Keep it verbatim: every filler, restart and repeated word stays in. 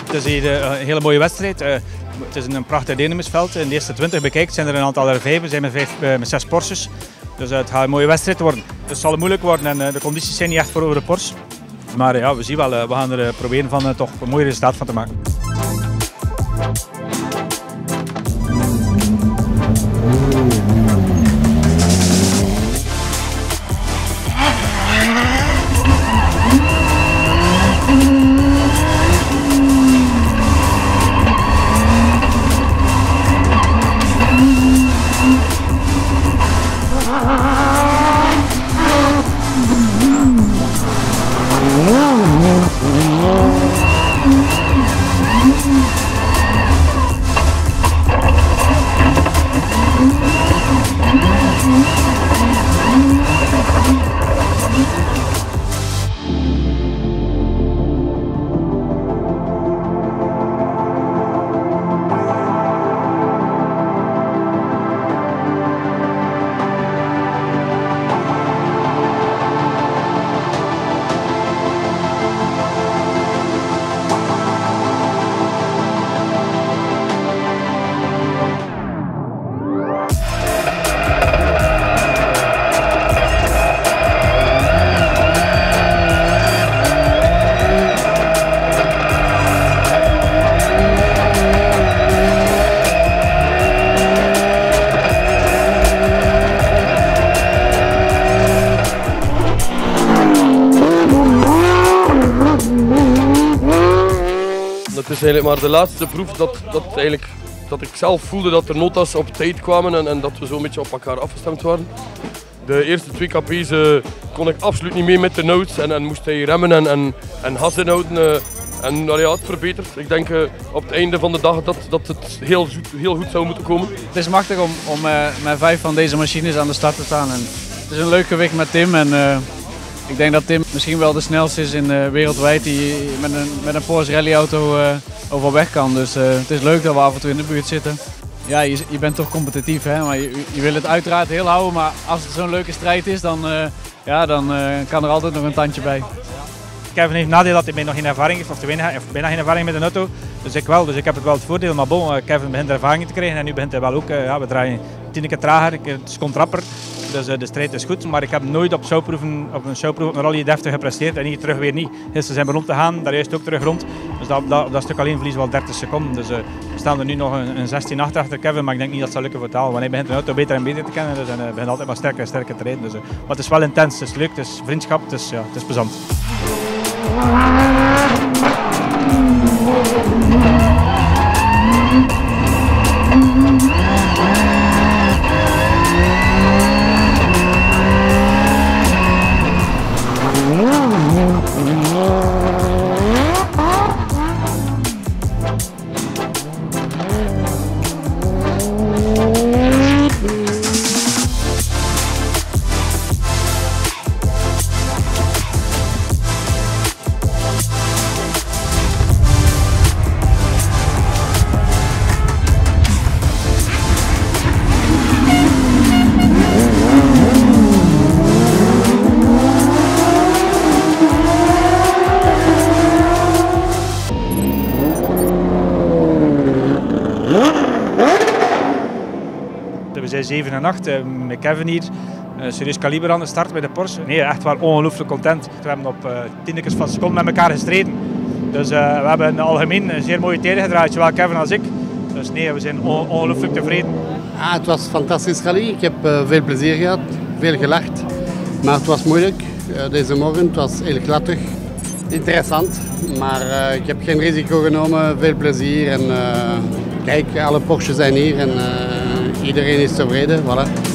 Het is hier een hele mooie wedstrijd. Uh, het is een prachtig deelnemersveld. In de eerste twintig bekijkt zijn er een aantal R vijf. We zijn met, vijf, uh, met zes Porsches. Dus uh, het gaat een mooie wedstrijd worden. Dus het zal moeilijk worden en uh, de condities zijn niet echt voor over de Porsche. Maar uh, ja, we zien wel, uh, we gaan er uh, proberen van uh, toch een mooi resultaat van te maken. Het is eigenlijk maar de laatste proef dat, dat, eigenlijk, dat ik zelf voelde dat er notas op tijd kwamen en, en dat we zo'n beetje op elkaar afgestemd waren. De eerste twee K P's uh, kon ik absoluut niet mee met de notes en, en moest hij remmen en, en, en gas inhouden. Uh, en nou ja, het verbetert. Ik denk uh, op het einde van de dag dat, dat het heel, heel goed zou moeten komen. Het is machtig om, om uh, met vijf van deze machines aan de start te staan. En het is een leuk gewicht met Tim. En, uh, ik denk dat Tim misschien wel de snelste is in, uh, wereldwijd die met een, met een Porsche rallyauto uh, overweg kan. Dus uh, het is leuk dat we af en toe in de buurt zitten. Ja, je, je bent toch competitief, hè? Maar je, je wil het uiteraard heel houden. Maar als het zo'n leuke strijd is, dan, uh, ja, dan uh, kan er altijd nog een tandje bij. Kevin heeft nadeel dat hij nog geen ervaring heeft, of, bijna, of bijna geen ervaring met een auto. Dus ik wel, dus ik heb het wel het voordeel. Maar bon, uh, Kevin begint ervaring te krijgen en nu begint hij wel ook. Uh, ja, we draaien tien keer trager, het komt rapper. Dus uh, de strijd is goed, maar ik heb nooit op, showproeven, op een showproef op een rally deftig gepresteerd en hier terug weer niet. Gisteren zijn we rond te gaan, daar juist ook terug rond. Dus dat, dat, dat stuk alleen verliezen we al dertig seconden. Dus uh, we staan er nu nog een, een zestien achter achter Kevin, maar ik denk niet dat het zal lukken voor het halen. Want hij begint een auto beter en beter te kennen dus, en uh, begint altijd maar sterker en sterker te rijden. Dus, uh, maar het is wel intens, het is leuk, het is vriendschap, het is, ja, het is plezant. We zijn zeven en acht, met Kevin hier, uh, serieus kaliber aan de start bij de Porsche. Nee, echt wel ongelooflijk content. We hebben op uh, tiendekens van seconde met elkaar gestreden. Dus uh, we hebben algemeen een zeer mooie tijden gedraaid, zowel Kevin als ik. Dus nee, we zijn on ongelooflijk tevreden. Ah, het was een fantastisch rally. Ik heb uh, veel plezier gehad, veel gelacht. Maar het was moeilijk uh, deze morgen. Het was heel glattig. Interessant, maar uh, ik heb geen risico genomen. Veel plezier en uh, kijk, alle Porsches zijn hier en uh, iedereen is tevreden. Voilà.